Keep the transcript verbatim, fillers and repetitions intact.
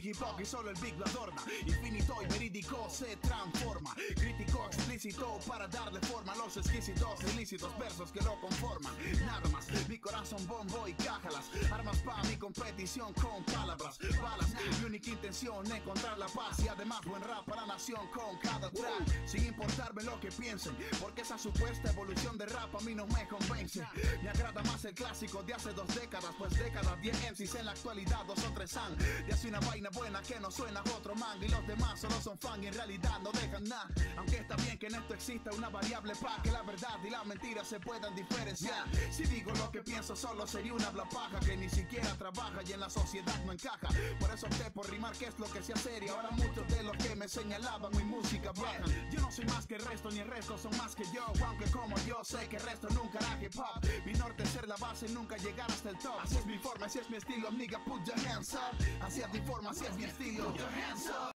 hip hop y solo el big lo adorna. Infinito y verídico se transforma. Crítico explícito para darle forma a los exquisitos ilícitos versos que lo conforman. Nada más, mi corazón bombo y cájalas. Armas pa' mi competición con palabras, balas. Mi única intención encontrar la paz y además buen rap para la nación con cada track. Sin importarme lo que piensen, porque esa supuesta evolución de rap a mí no me convence. Me agrada más el clásico de hace dos décadas, pues décadas, diez M Cs en la actualidad, dos o tres han de hace una vaina buena que no suena a otro man. Y los demás solo son fan y en realidad no dejan nada. Aunque está bien que en esto exista una variable para que la verdad y la mentira se puedan diferenciar. Si digo lo que pienso solo sería una habla paja que ni siquiera trabaja y en la sociedad no encaja. Por eso opté por rimar, que es lo que se hace. Y ahora muchos de los que me señalaban mi música bajan. Yo no soy más que el resto, ni el resto son más que yo. Aunque como yo sé que el resto nunca hará hip hop. Mi norte es ser la base, nunca llegar hasta el top. Así es mi forma, así es mi estilo, nigga, put your hands up. Así es mi forma, así es mi estilo, put your hands up.